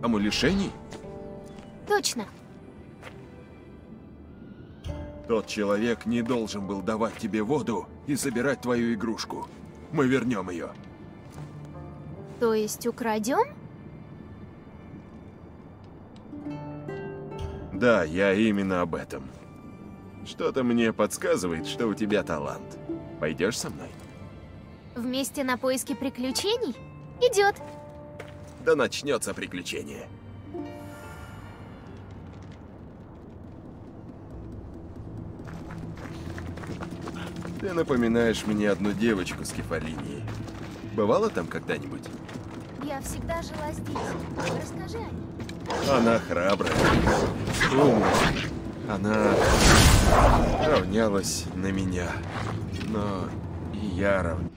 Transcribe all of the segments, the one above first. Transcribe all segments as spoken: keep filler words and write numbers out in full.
Амулишений? Точно. Тот человек не должен был давать тебе воду и забирать твою игрушку. Мы вернем ее. То есть украдем? Да, я именно об этом. Что-то мне подсказывает, что у тебя талант. Пойдешь со мной? Вместе на поиски приключений? Идет. Да начнется приключение. Ты напоминаешь мне одну девочку с Кефалинии. Бывала там когда-нибудь? Я всегда жила здесь. Расскажи о ней. Она храбрая, умная. Она равнялась на меня, но и я равнялся.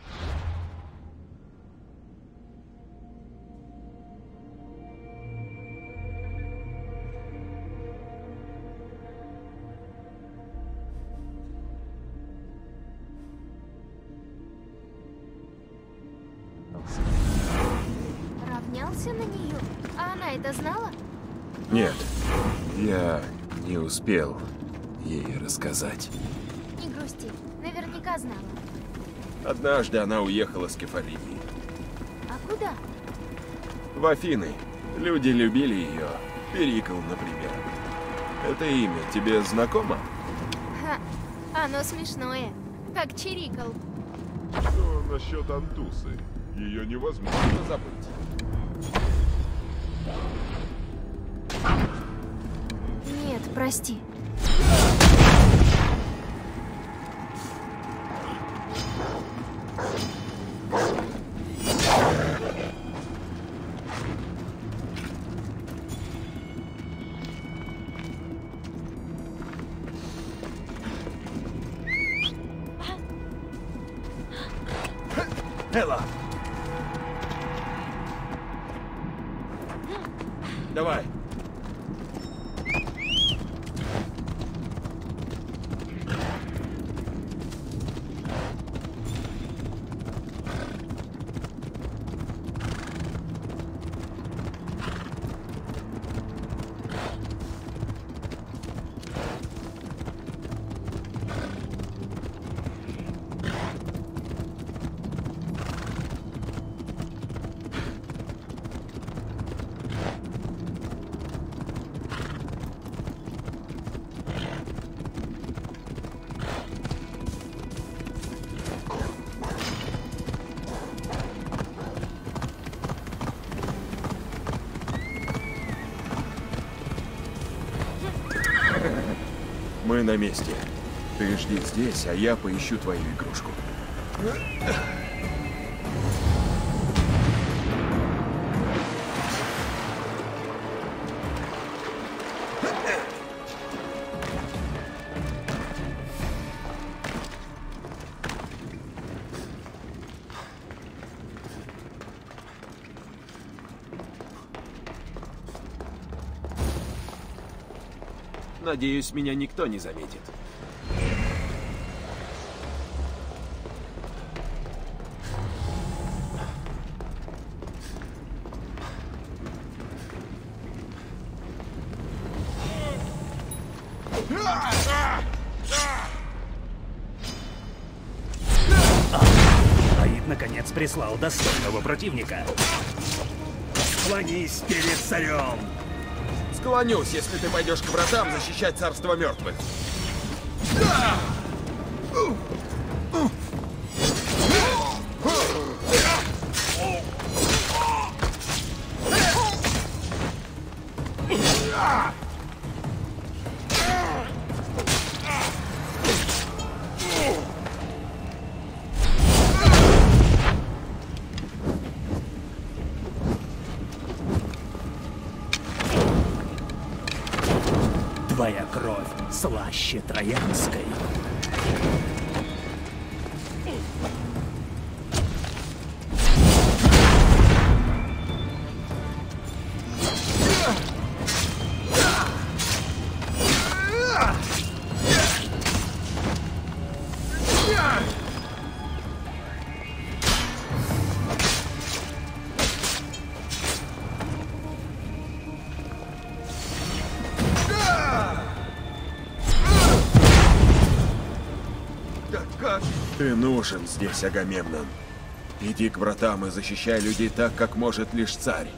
Равнялся на нее? А она это знала? Нет, я не успел ей рассказать. Не грусти, наверняка знала. Однажды она уехала с Кефалинии. А куда? В Афины. Люди любили ее. Перикл, например. Это имя тебе знакомо? Ха, оно смешное. Как Чирикл. Что насчет Антусы? Ее невозможно забыть. Нет, прости. Элла! Давай! Мы на месте. Ты жди здесь, а я поищу твою игрушку. Надеюсь, меня никто не заметит. Аид наконец прислал достойного противника. Склонись перед царем! Склонюсь, если ты пойдешь к вратам защищать царство мертвых. Твоя кровь слаще троянской. Ты нужен здесь, Агамемнон. Иди к вратам и защищай людей так, как может лишь царь.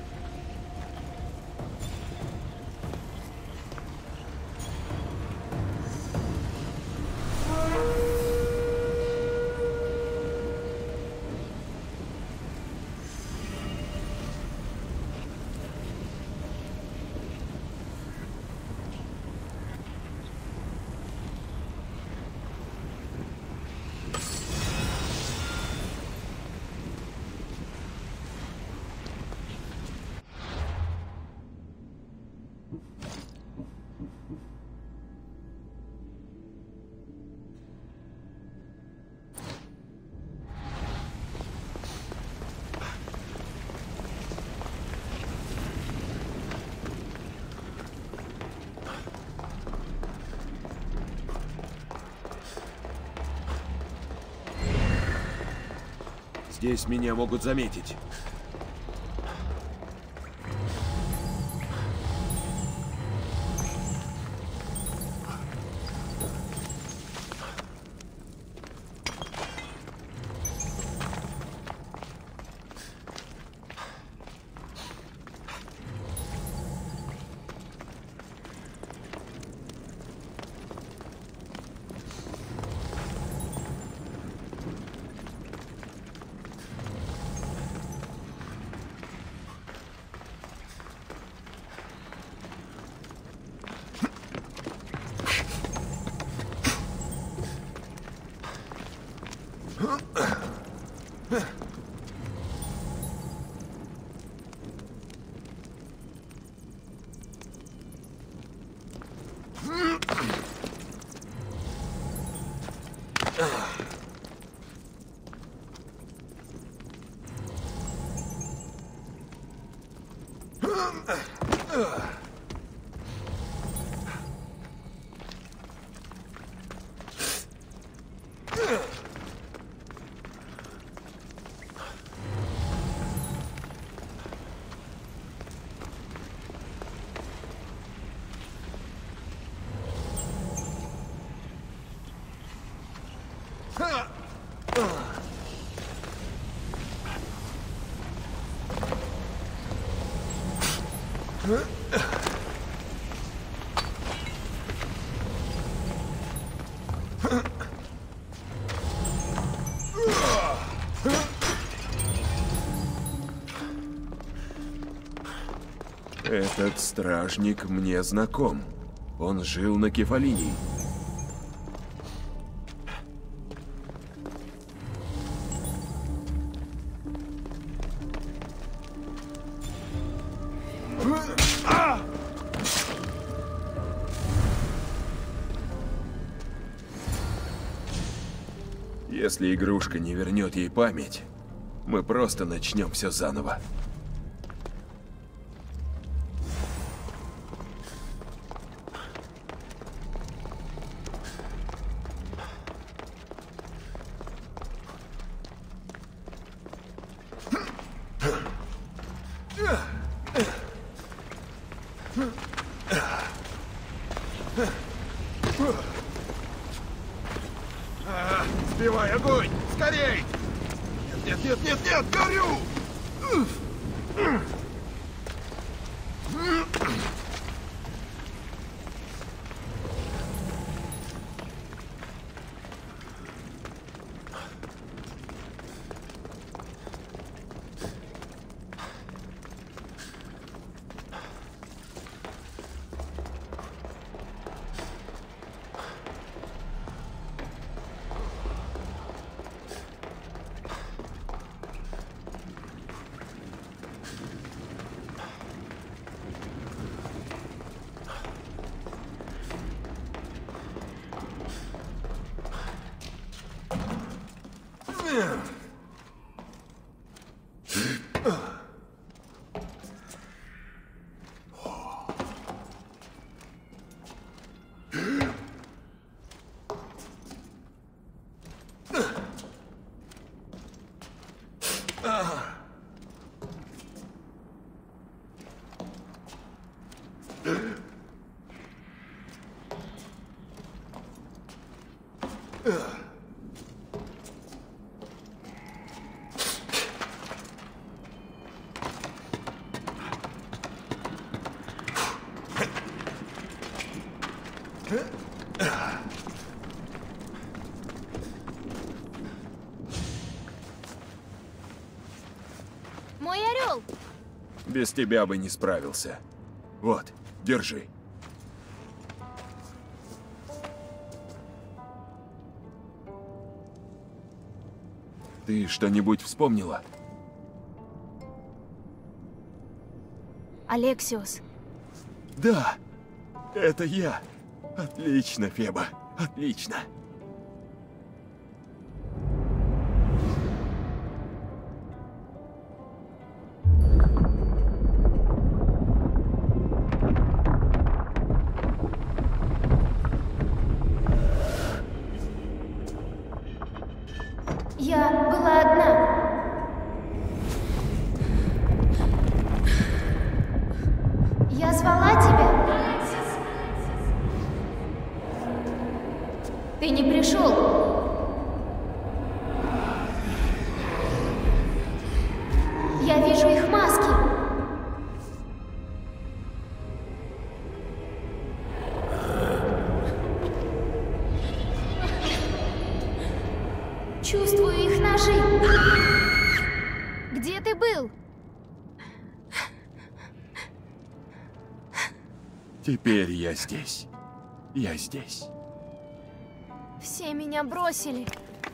Здесь меня могут заметить. Этот стражник мне знаком. Он жил на Кефалинии. Если игрушка не вернет ей память, мы просто начнем все заново. Сбивай огонь! Скорей! Нет, нет, нет, нет, горю! Мой орел! Без тебя бы не справился. Вот, держи. Ты что-нибудь вспомнила? Алексиос. Да, это я. Отлично, Феба, отлично. Я была одна. Я звала тебя. Ты не пришел. Я вижу их маски. Чувствую их ножи. Где ты был? Теперь я здесь. Я здесь. Все меня бросили.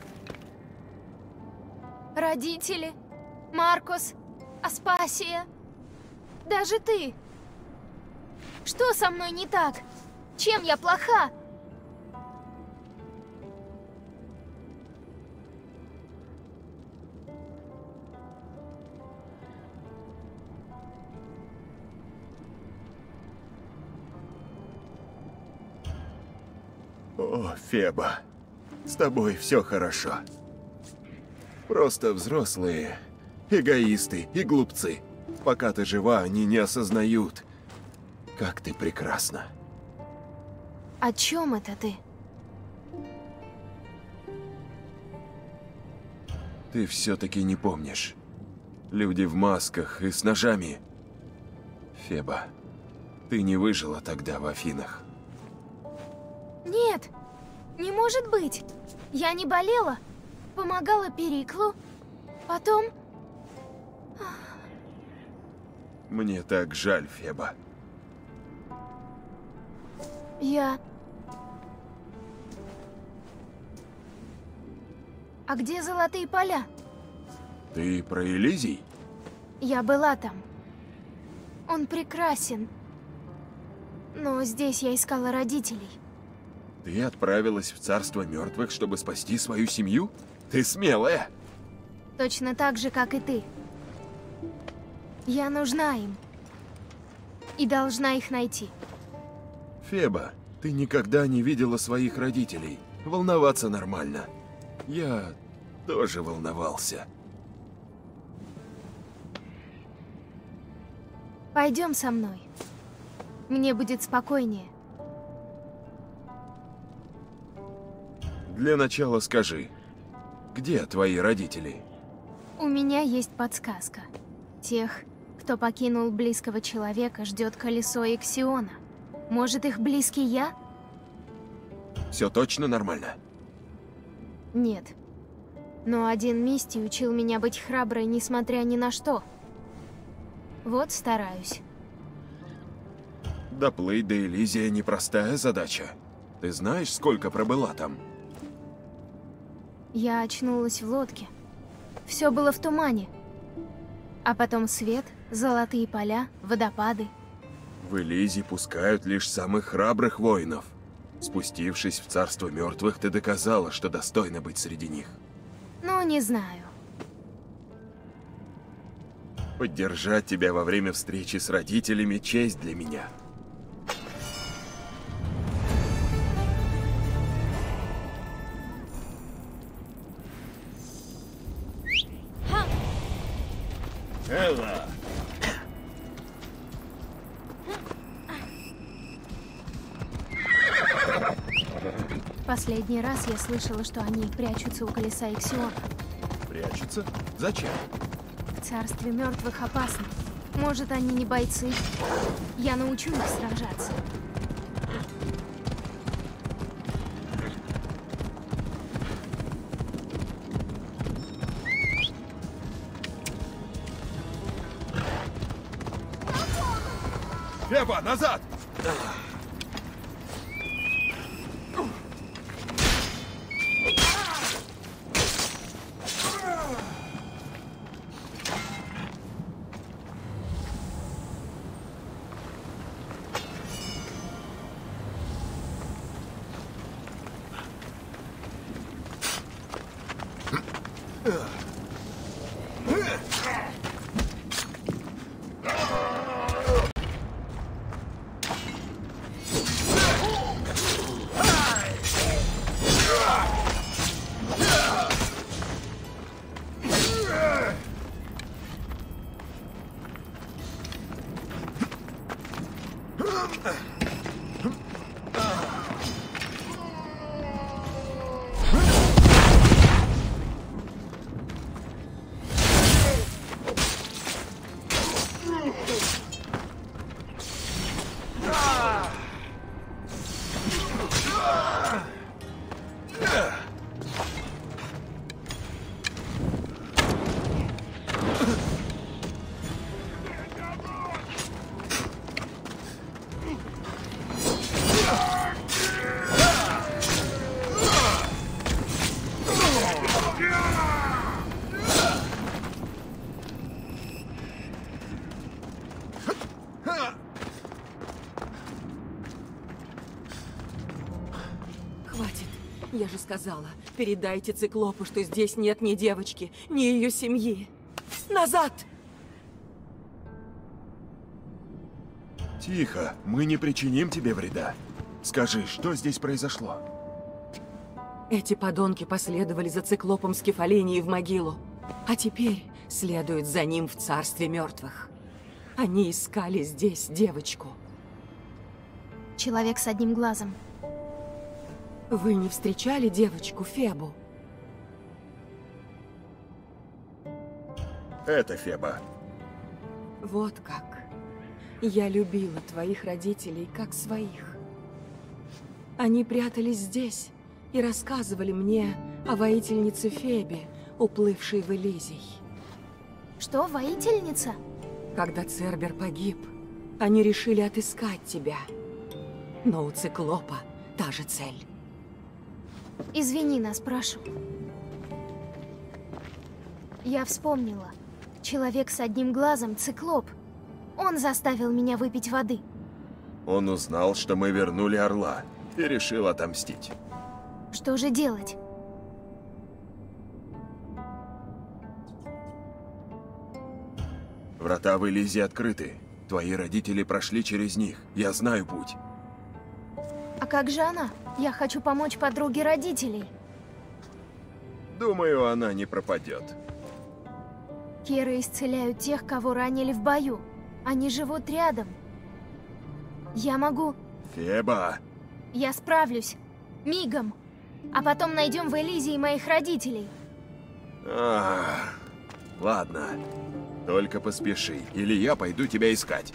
Родители, Маркус, Аспасия, даже ты. Что со мной не так? Чем я плоха? О, Феба, с тобой все хорошо. Просто взрослые эгоисты и глупцы. Пока ты жива, они не осознают, как ты прекрасна. О чем это ты? Ты все-таки не помнишь. Люди в масках и с ножами. Феба, ты не выжила тогда в Афинах. Нет, не может быть. Я не болела, помогала Периклу, потом... Мне так жаль, Феба. Я... А где золотые поля? Ты про Элизий? Я была там. Он прекрасен. Но здесь я искала родителей. Ты отправилась в царство мертвых, чтобы спасти свою семью? Ты смелая! Точно так же, как и ты. Я нужна им. И должна их найти. Феба, ты никогда не видела своих родителей. Волноваться нормально. Я тоже волновался. Пойдем со мной. Мне будет спокойнее. Для начала скажи, где твои родители? У меня есть подсказка. Тех, кто покинул близкого человека, ждет колесо Иксиона. Может, их близкий я? Все точно нормально? Нет. Но один Мисти учил меня быть храброй, несмотря ни на что. Вот стараюсь. Доплыть до Элизия непростая задача. Ты знаешь, сколько пробыла там? Я очнулась в лодке. Все было в тумане. А потом свет, золотые поля, водопады. В Элизии пускают лишь самых храбрых воинов. Спустившись в царство мертвых, ты доказала, что достойна быть среди них. Ну, не знаю. Поддержать тебя во время встречи с родителями – честь для меня. Элла! Последний раз я слышала, что они прячутся у колеса Иксиона. Прячутся? Зачем? В царстве мертвых опасно. Может, они не бойцы. Я научу их сражаться. Феба, назад! Хватит. Я же сказала, передайте Циклопу, что здесь нет ни девочки, ни ее семьи. Назад! Тихо, мы не причиним тебе вреда. Скажи, что здесь произошло? Эти подонки последовали за Циклопом с Кефалинией в могилу, а теперь следуют за ним в царстве мертвых. Они искали здесь девочку. Человек с одним глазом. Вы не встречали девочку Фебу? Это Феба. Вот как. Я любила твоих родителей как своих. Они прятались здесь и рассказывали мне о воительнице Фебе, уплывшей в Элизий. Что, воительница? Когда Цербер погиб, они решили отыскать тебя. Но у Циклопа та же цель. Извини нас, прошу. Я вспомнила. Человек с одним глазом — Циклоп. Он заставил меня выпить воды. Он узнал, что мы вернули Орла, и решил отомстить. Что же делать? Врата в Элизии открыты. Твои родители прошли через них. Я знаю путь. А как же она? Я хочу помочь подруге родителей. Думаю, она не пропадет. Керы исцеляют тех, кого ранили в бою. Они живут рядом. Я могу... Феба! Я справлюсь. Мигом. А потом найдем в Элизии моих родителей. Ах, ладно. Только поспеши, или я пойду тебя искать.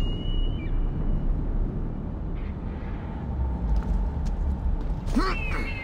Хм!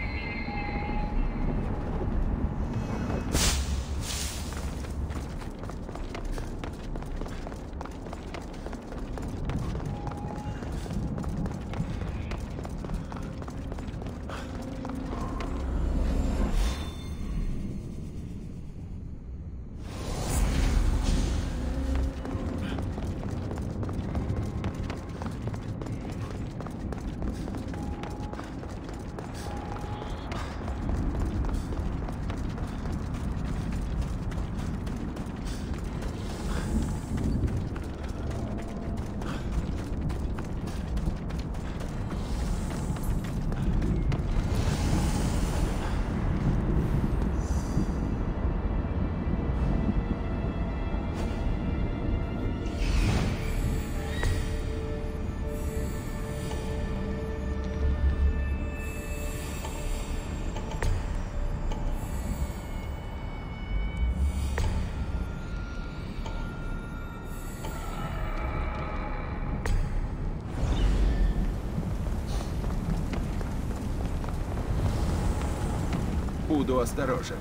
Буду осторожен.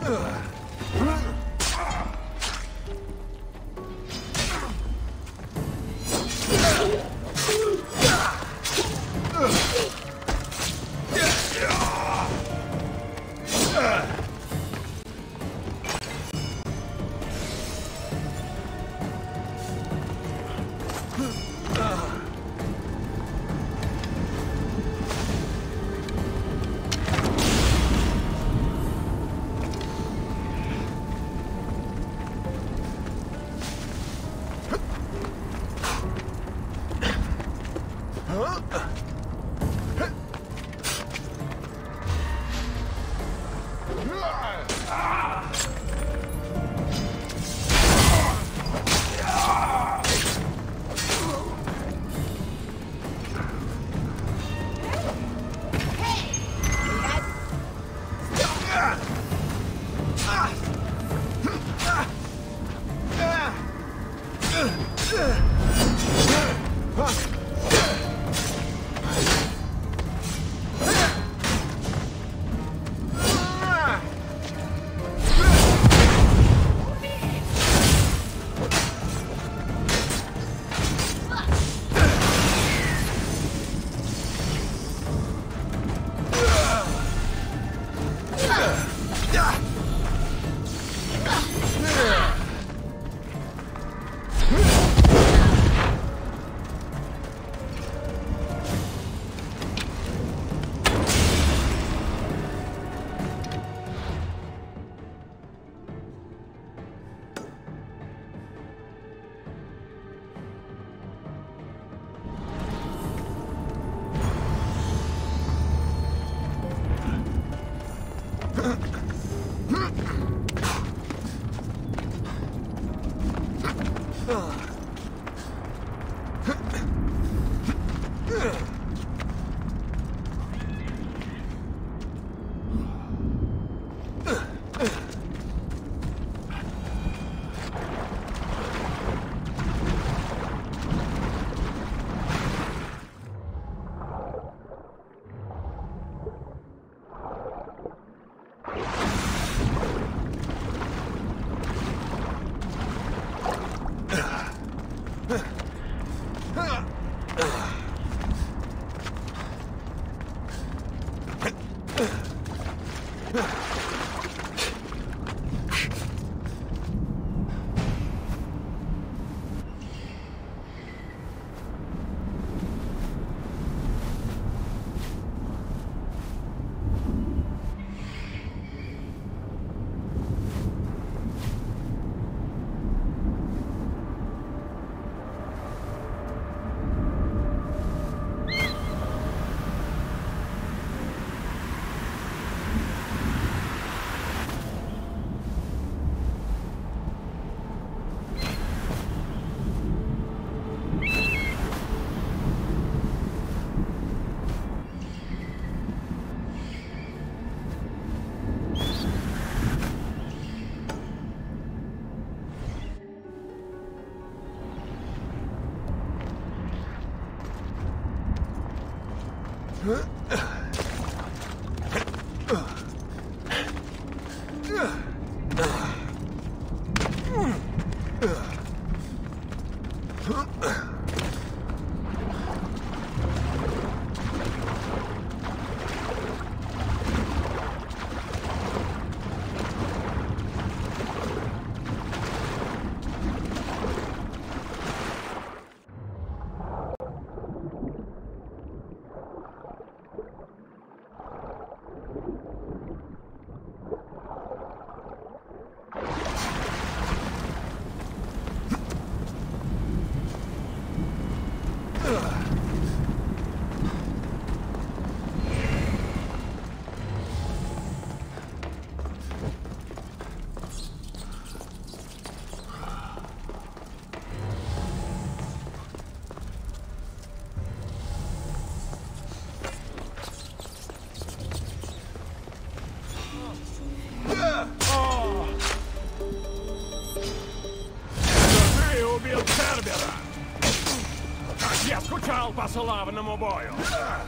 По славному бою.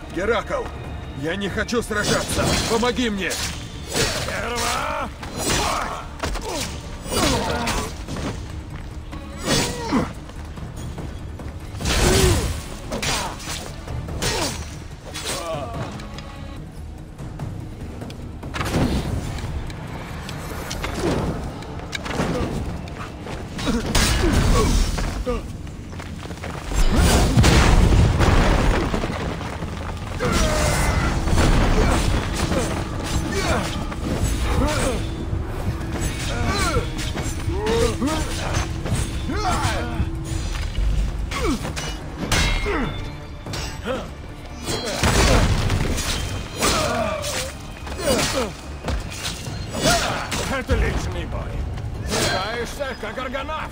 Геракл, я не хочу сражаться. Помоги мне. Сперва Отличный бой. Сражаешься, как аргонавт.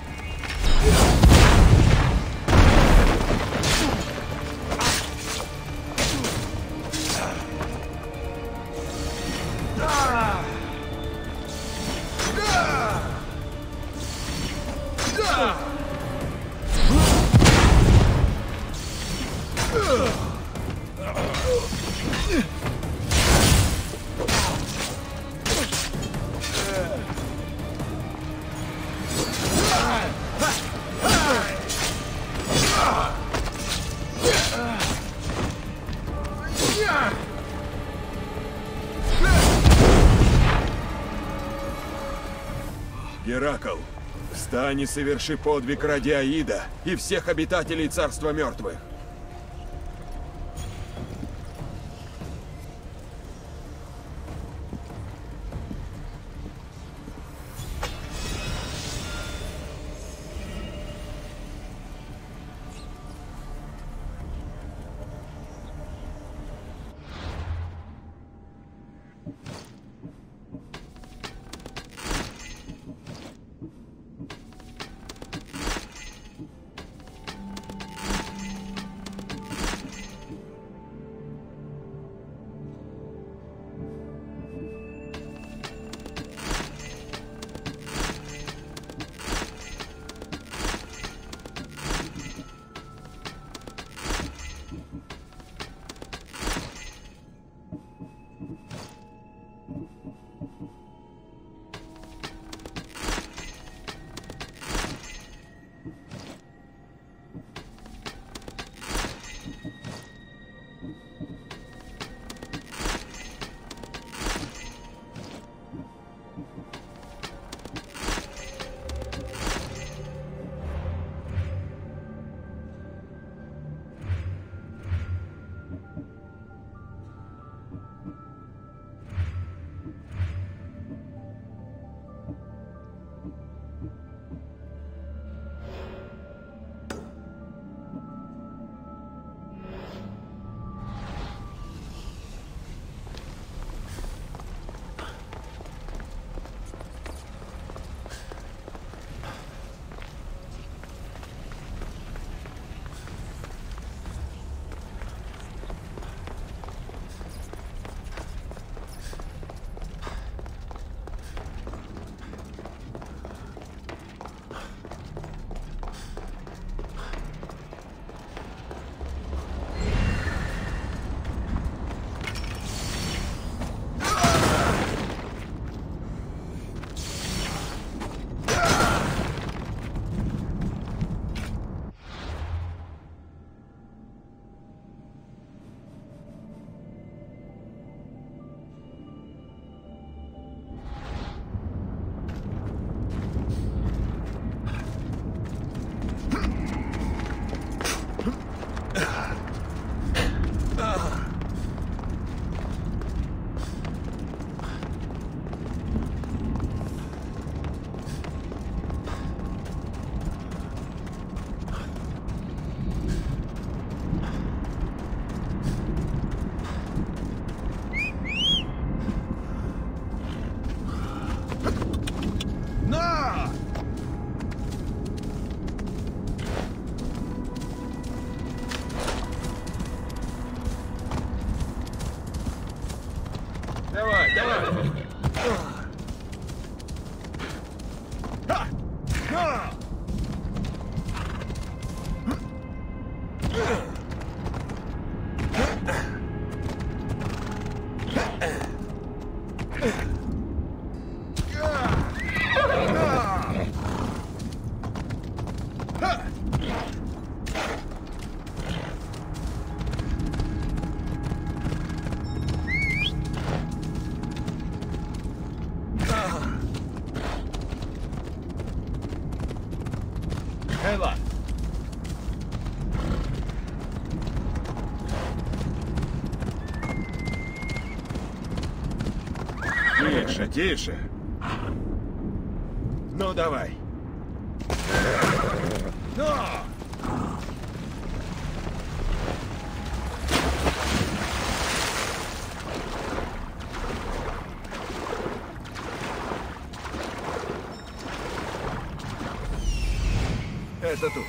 Геракл, встань и соверши подвиг ради Аида и всех обитателей Царства Мертвых. Кайла! Тише, тише. Ну, давай. Ну! Это тут.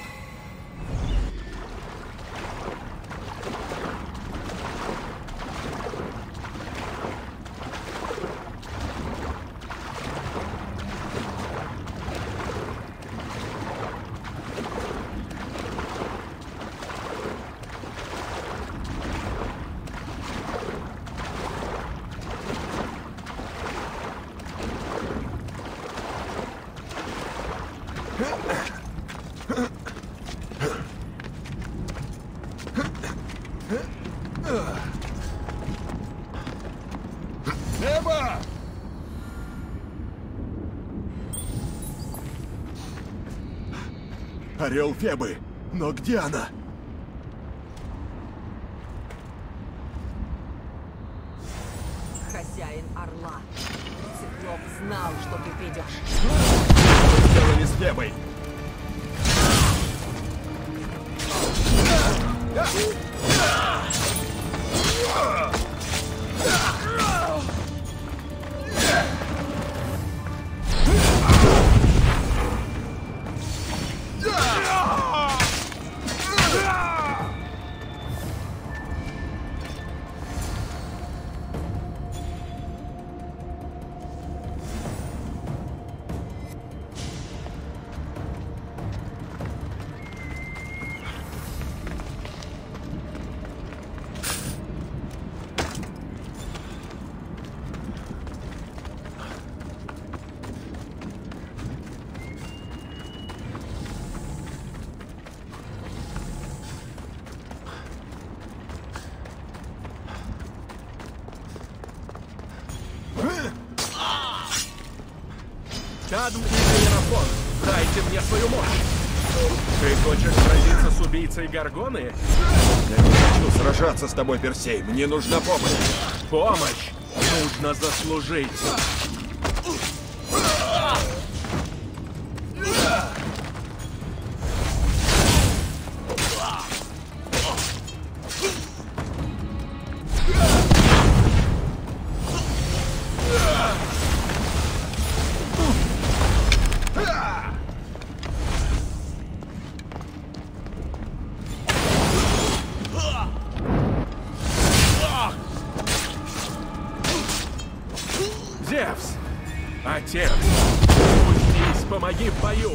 Небо! Орел Фебы. Но где она? Хозяин Орла. Циклоп знал, что ты придешь. Что сделали с Фебой? Кадм и Иерофон, дайте мне свою мощь! Ты хочешь сразиться с убийцей Гаргоны? Я не хочу сражаться с тобой, Персей. Мне нужна помощь. Помощь нужно заслужить. Зевс! Отец! Спустись, помоги в бою!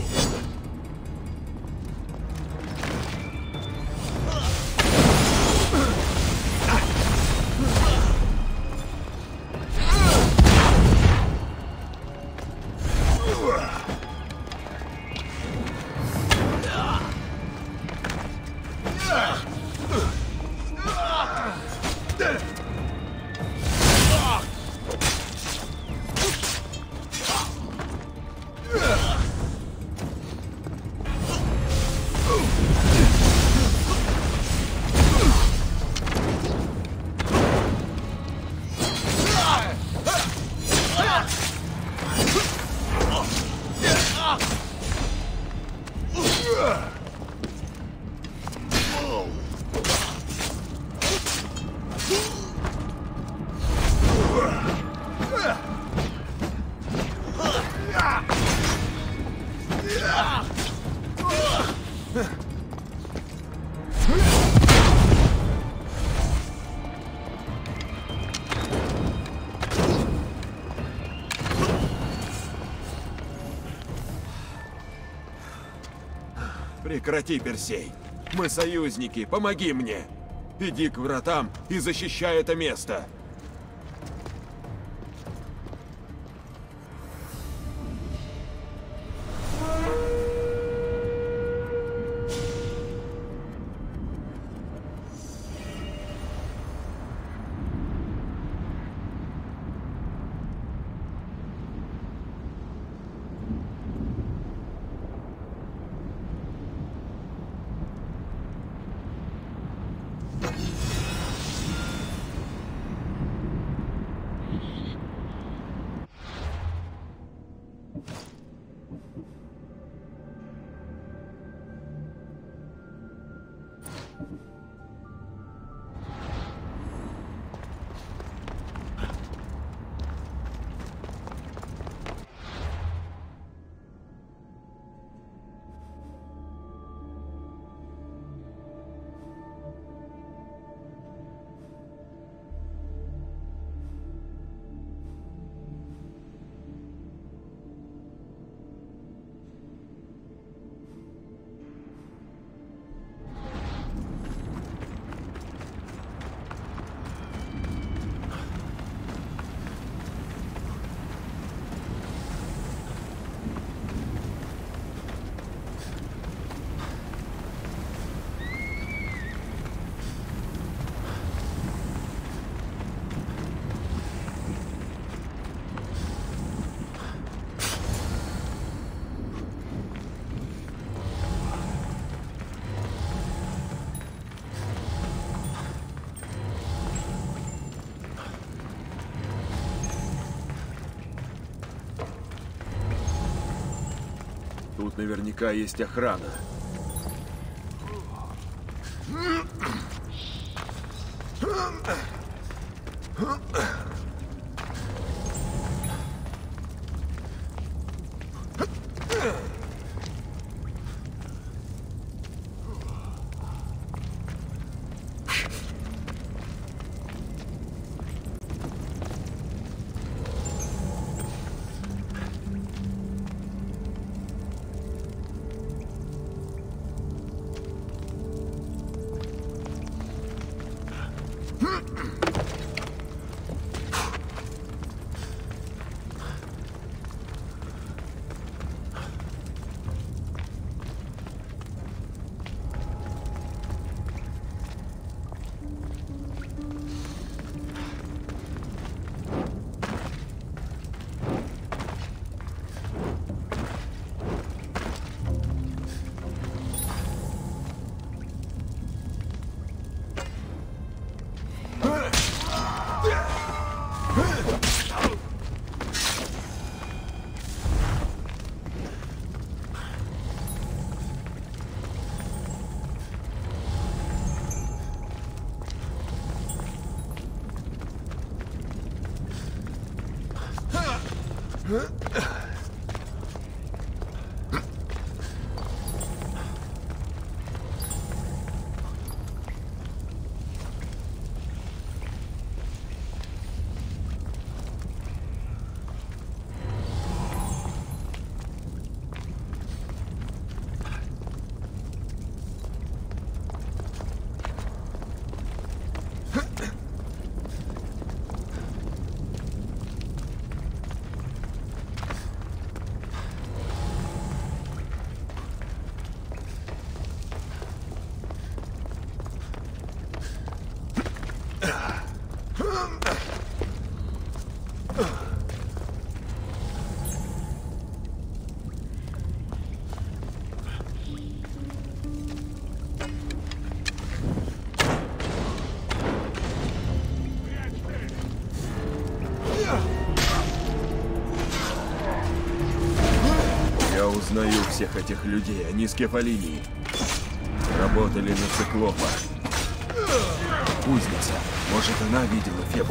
Прекрати, Персей. Мы союзники, помоги мне. Иди к вратам и защищай это место. Тут наверняка есть охрана. Я узнаю всех этих людей, они скефалинии. Работали на Циклопа. Узница. Может, она видела Фебу?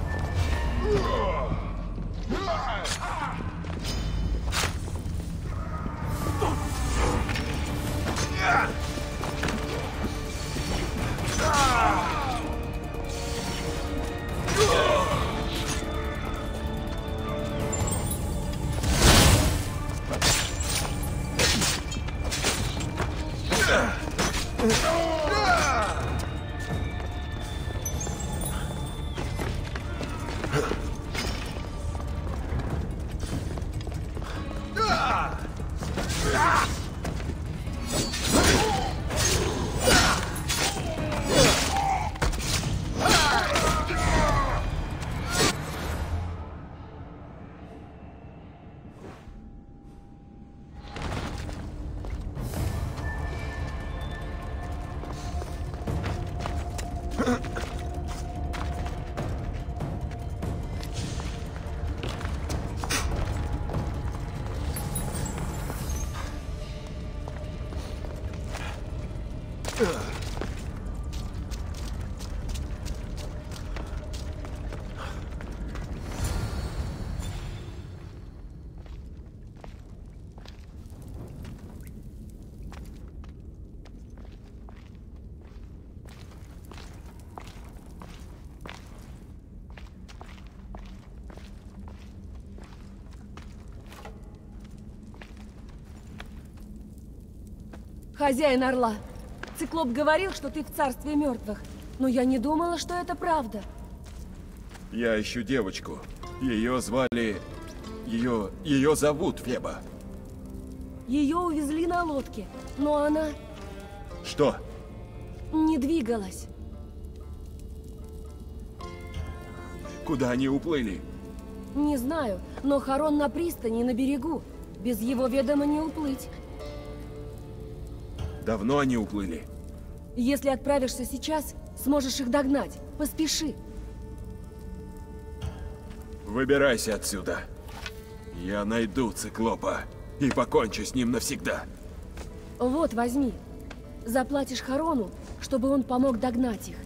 Хозяин Орла, Циклоп говорил, что ты в царстве мертвых, но я не думала, что это правда. Я ищу девочку. Ее звали... Ее... Ее зовут Феба. Ее увезли на лодке, но она Что? не двигалась. Куда они уплыли? Не знаю, но Харон на пристани, на берегу. Без его ведома не уплыть. Давно они уплыли? Если отправишься сейчас, сможешь их догнать. Поспеши. Выбирайся отсюда. Я найду Циклопа. и покончу с ним навсегда. Вот, возьми. Заплатишь Харону, чтобы он помог догнать их.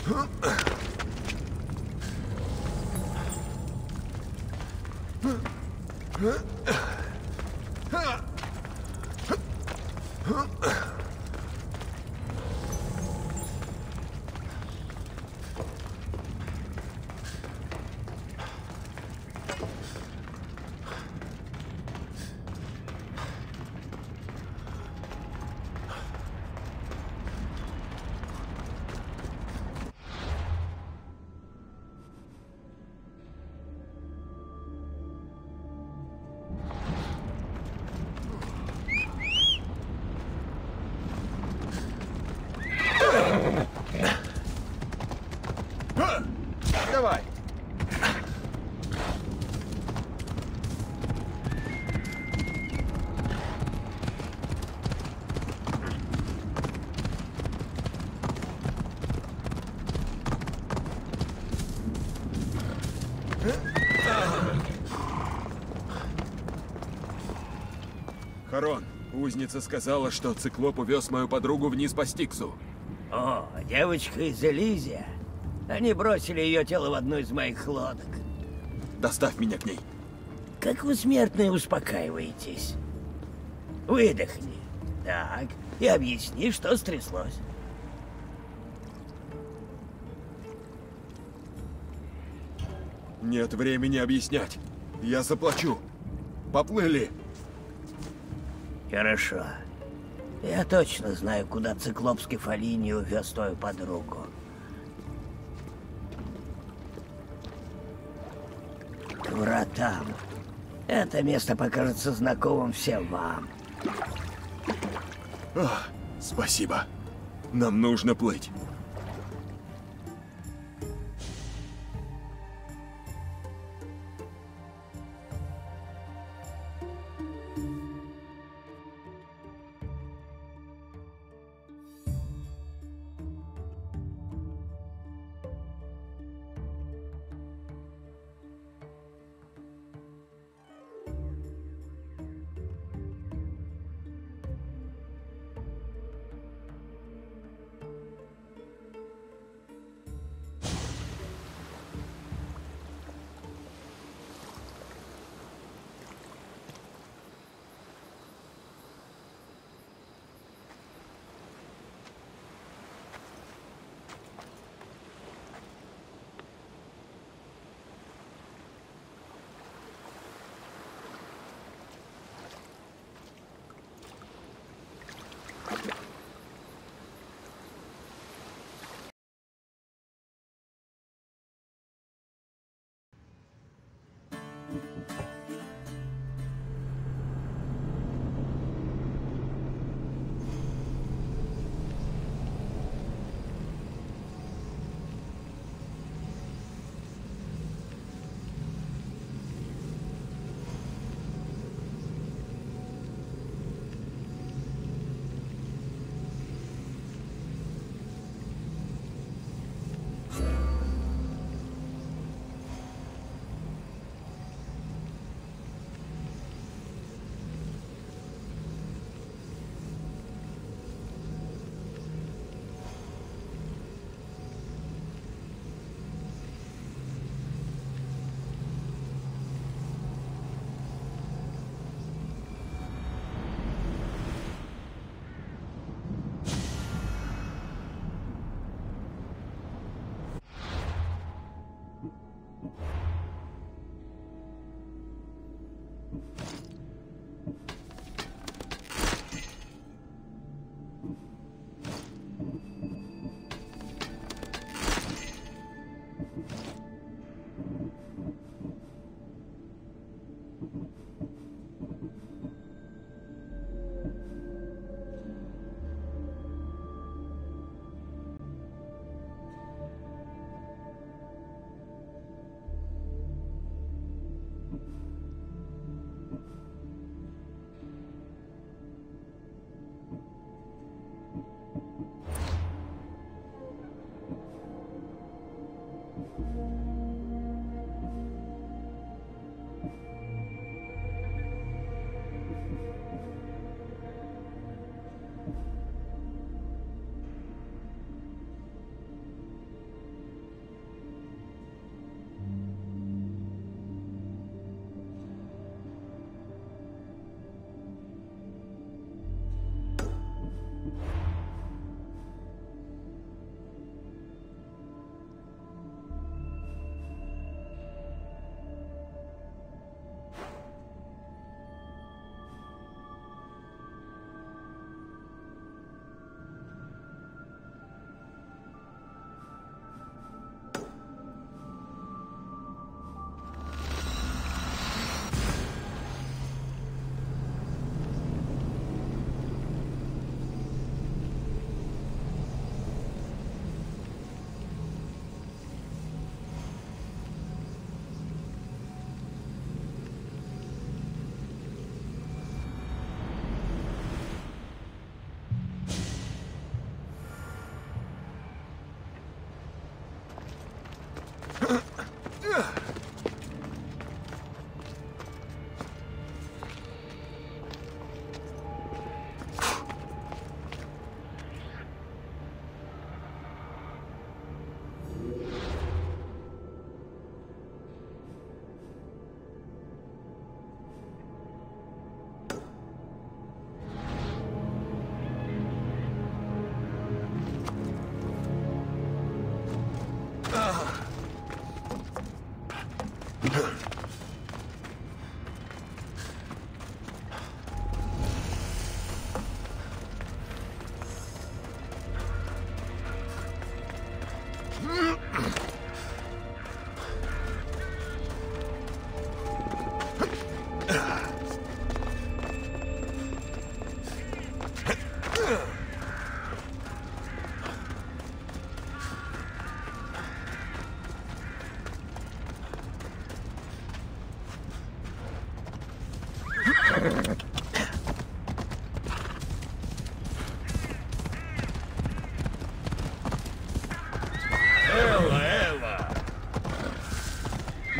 Давай. Харон, узница сказала, что циклоп увез мою подругу вниз по Стиксу. О, девочка из Элизия. Они бросили ее тело в одну из моих лодок. Доставь меня к ней. Как вы, смертные, успокаиваетесь? Выдохни. Так, и объясни, что стряслось. Нет времени объяснять. Я заплачу. Поплыли. Хорошо. Я точно знаю, куда циклоп с Кефалини увез твою подругу. К вратам. Это место покажется знакомым всем вам. Ах, спасибо. Нам нужно плыть.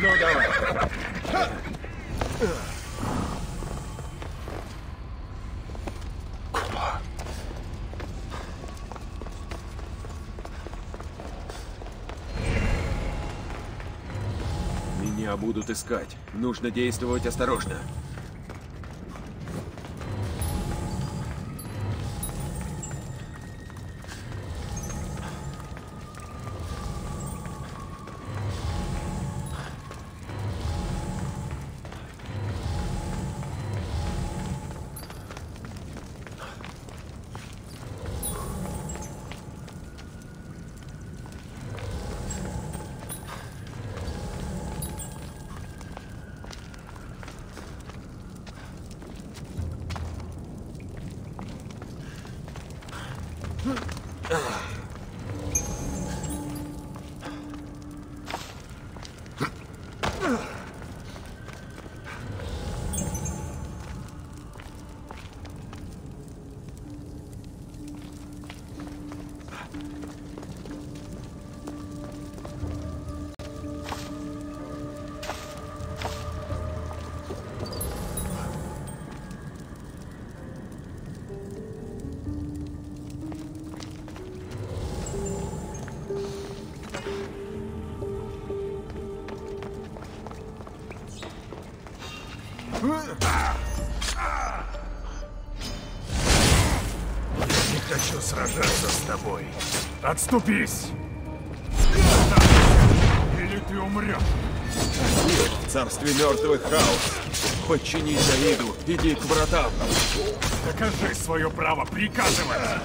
Ну давай. Меня будут искать. Нужно действовать осторожно. Не хочу сражаться с тобой. Отступись! Или ты умрешь. В царстве мертвых хаос. Подчинись Заиду, иди к вратам. Докажи свое право приказывать!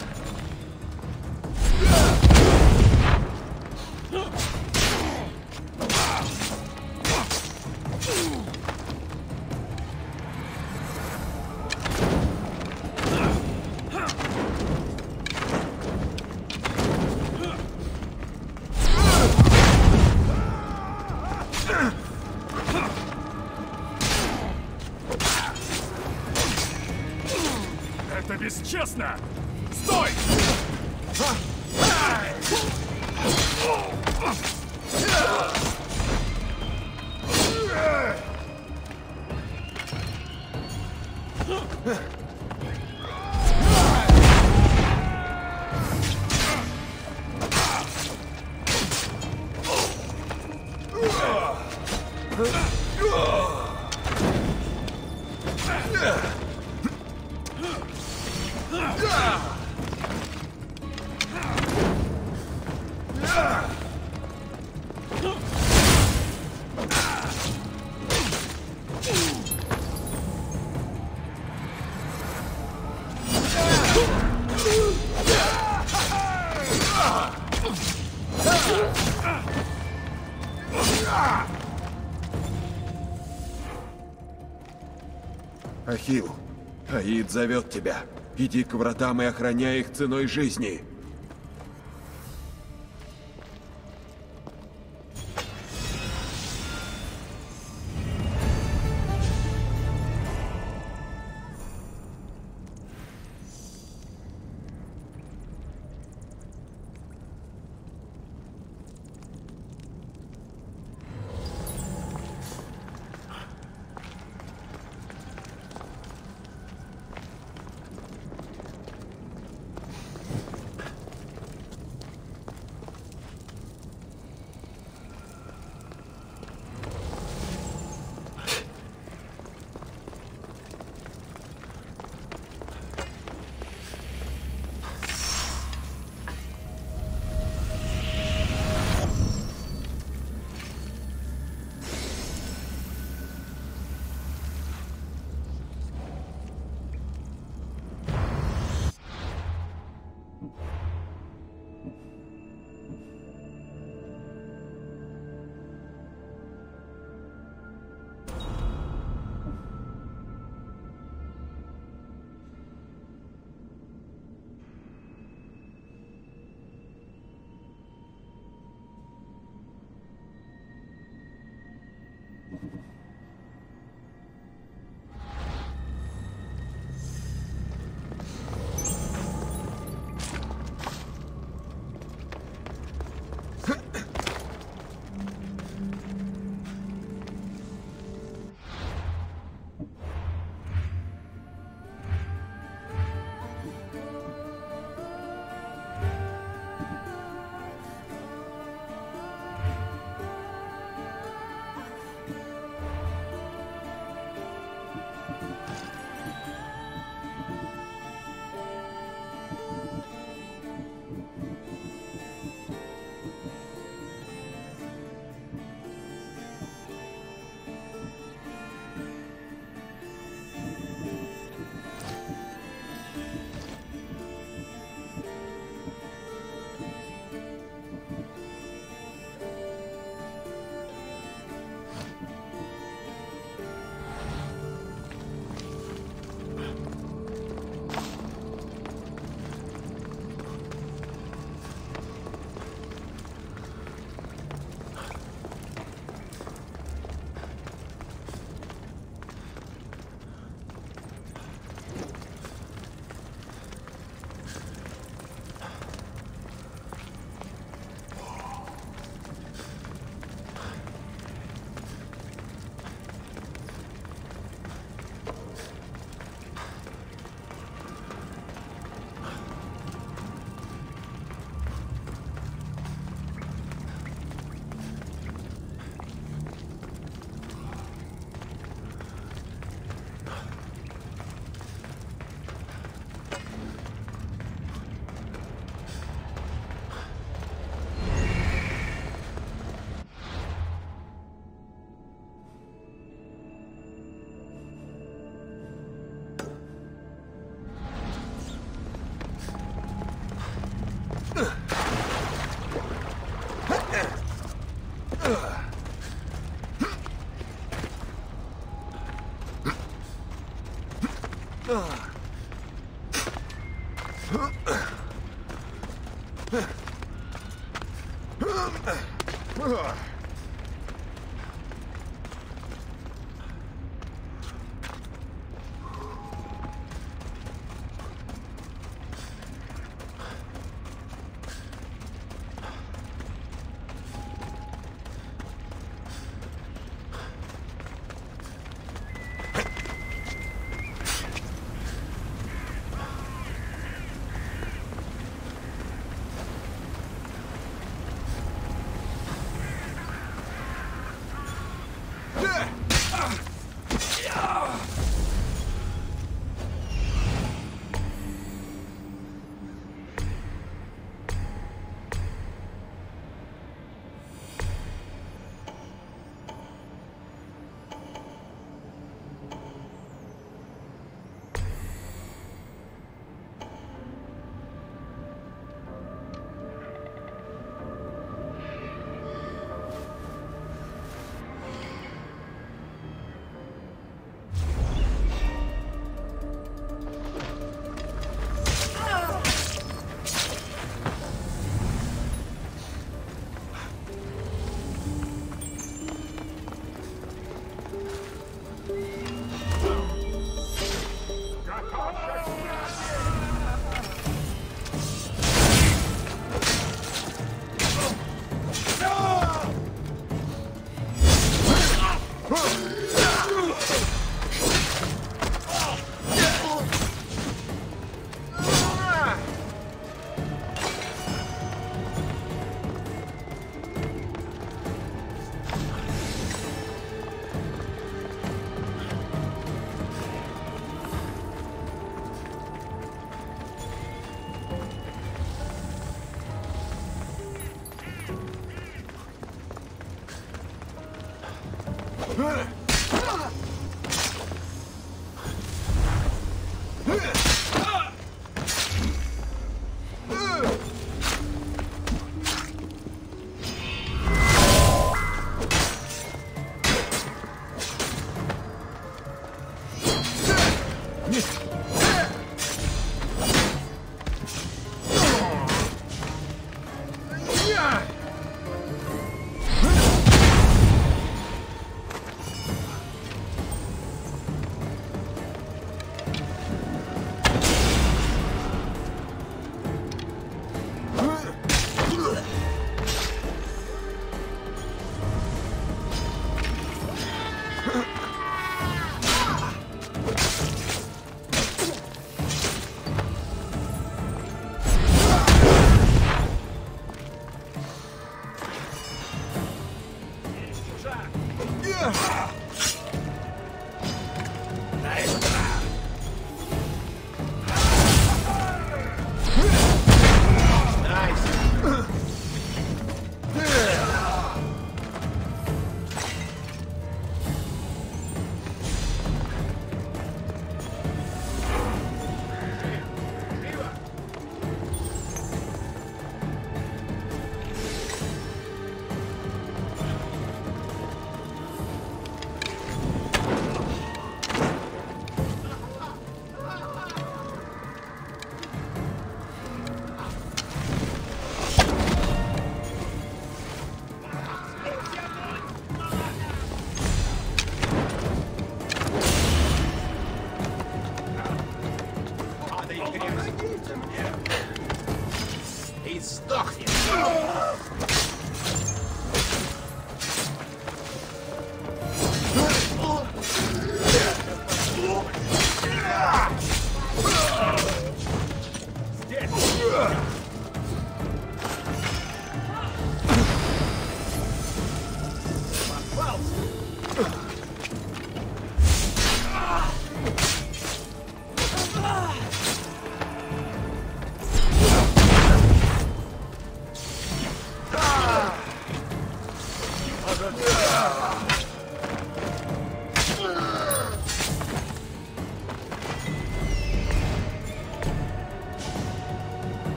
Это бесчестно! Стой! Ахилл, Аид зовет тебя. Иди к вратам и охраняй их ценой жизни.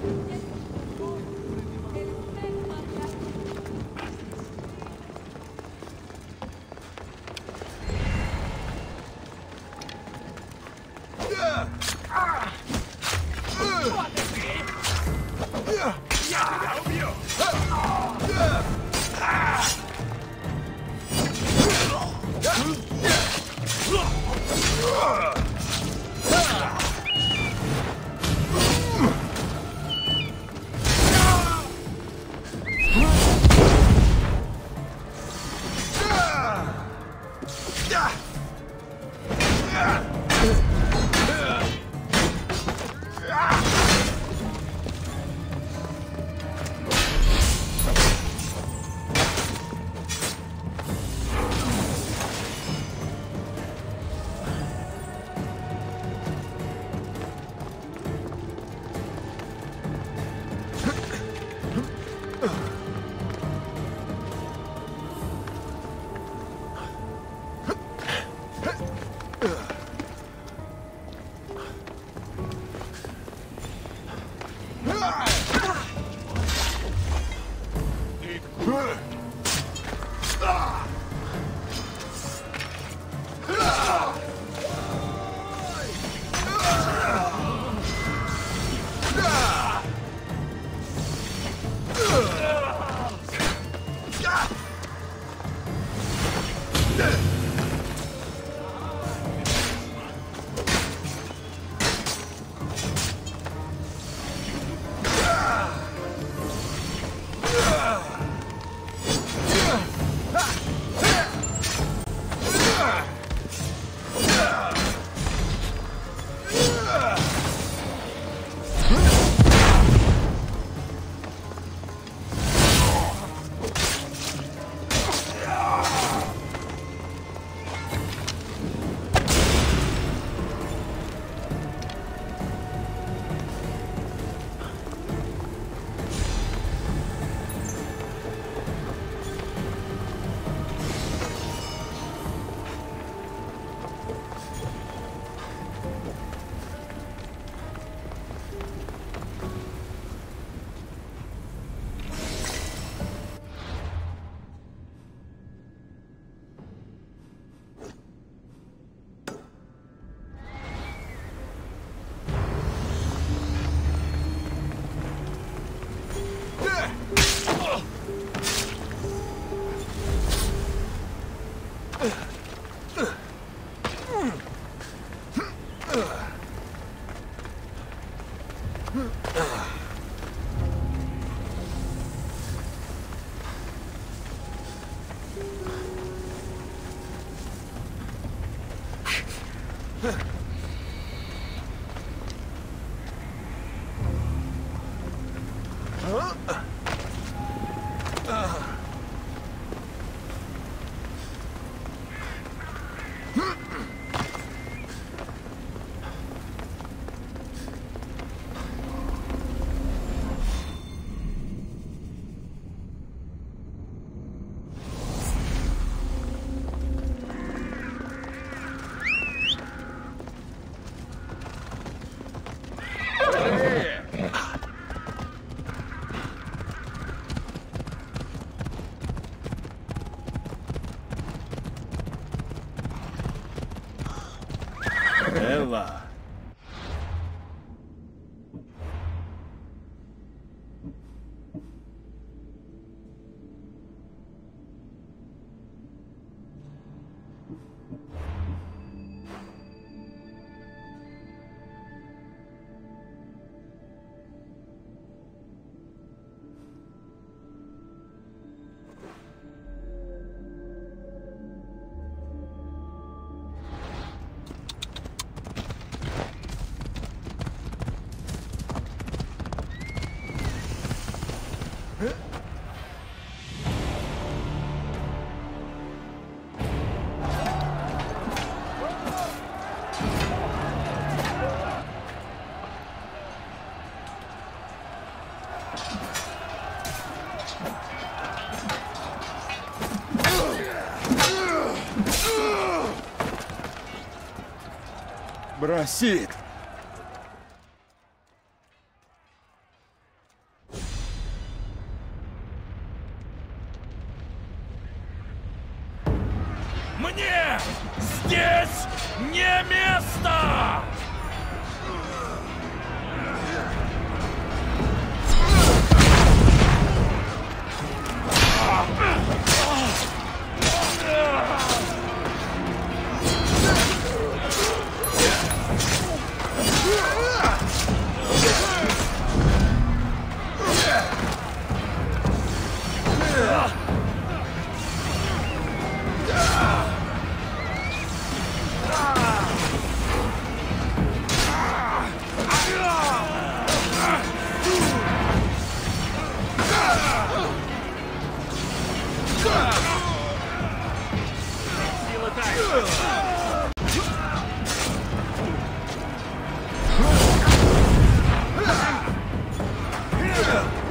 Элла. Бросит. Мне здесь не место! Сила тайны.